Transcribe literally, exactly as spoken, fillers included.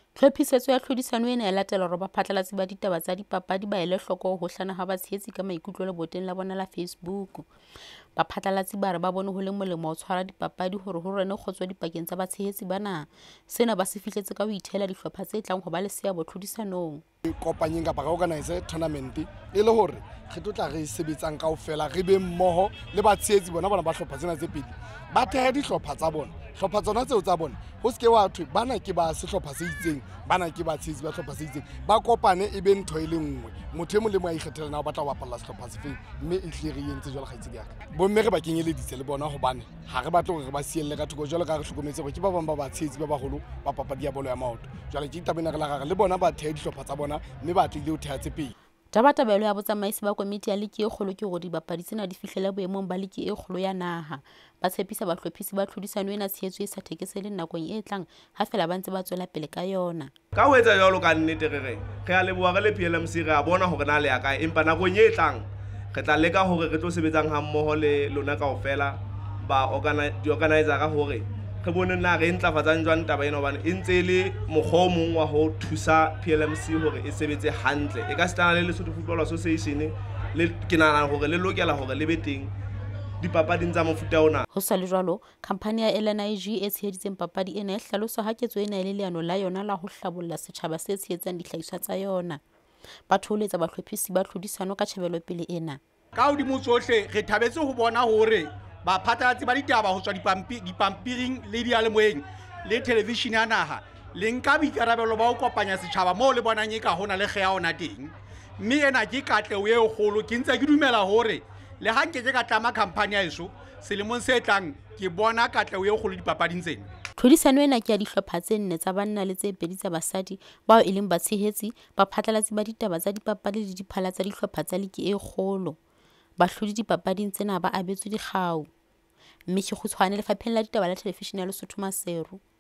Tlhophisetso ya tlhodisano ena e latela hore baphatlalatsi ba ditaba tsa dipapadi ba ele hloko ho hlana ha batshehetsi ka maikutlo le boteng la bona la Facebook. Baphatlalatsi ba re ba bone ho le molemo ho tshwara dipapadi hore ho rene kgotso dipakeng tsa batshehetsi bana. Sena ba se fihletse ka ho ithela dihlopha tse tlang ho ba le seabo tlhodisanong. Kopanyeng kapa ra organize tournament e le hore re tlo tla re sebetsang kaofela re be mmoho le batshehetsi bona bona ba hlopha tsena tse pedi ba theha dihlopha tsa bona hlopha tsona tseo tsa bona ho se ke wa thwe bana ke ba sehlopha se itseng bana ke batshehetsi ba hlopha se itseng ba kopane e be ntho e le nngwe motho e mong le mong a ikgethela na o batla ho bapalla sehlopha sefeng mme e hle re entse jwalo kgaitsedi ya ka bo mme re ba kenyeleditse le bona hobane ha re batle hore re ba sielle ka thoko jwalo ka re hlokometse hore ke ba bang ba batshehetsi ba baholo ba papadi ya bolo ya maoto jwale ke tabena re la re le bona ba theha dihlopha tsa bona mme ba tlile ho theha tse pedi. Tabatabelo ya botsamaisi ba komiti ya liki e kgolo ke hore dibapadi tsena di fihlele boemong ba liki e kgolo ya naha. Ba tshepisa bahlophisi ba tlhodisano ena tshehetso e sa thekeseleng nakong e tlang ha fela ba ntse ba tswela pele ka yona. Ka ho etsa jwalo ka nnete re re re a leboha re le P L M C re a bona hore na le ya kae empa nakong e tlang re tla leka hore re tlo sebetsang ha mmoho le lona kaofela ba di-organizer ka hore re bone na re ntlafatsang jwang taba ena hobane e ntse le mokgwa o mong wa ho thusa P L M C hore e sebetse hantle e ka setana le Lesotho Football Association le ke nahana hore le lokela hore le be teng dipapading tsa mofuta ona. Ho sa le jwalo khampani ya L N I G e tsheheditseng papadi ena e hlalosa ha ketso ena le leano la yona la ho hlabolla setjhaba se tshehetsang dihlahiswa tsa yona. Batho ho letsa bahlophisi ba tlhodisano ka tjhebelo pele ena. Ka hodimo tsohle re thabetse ho bona hore baphatlalatsi ba ditaba ho tswa dipampiring le diyalemoyeng le television ya naha le nka boikarabelo ba ho kopanya setjhaba moo le bonang eka hona le kgea ona teng mme ena ke katleho e kgolo ke ntse ke dumela hore le ha nke ke ka tlama company ya eso selemong se tlang ke bona katleho e kgolo dipapading tsena. Tlhodisano ena ke ya dihlopha tse nne tsa banna le tse pedi tsa basadi bao e leng batshehetsi baphatlalatsi ba ditaba tsa dipapadi le diphala tsa dihlopha tsa liki e kgolo. Bahlodi dipapading tsena ba abetswe dikgau. Mme ke kgutshwane lefapheng la ditaba la televishene ya Lesotho Maseru.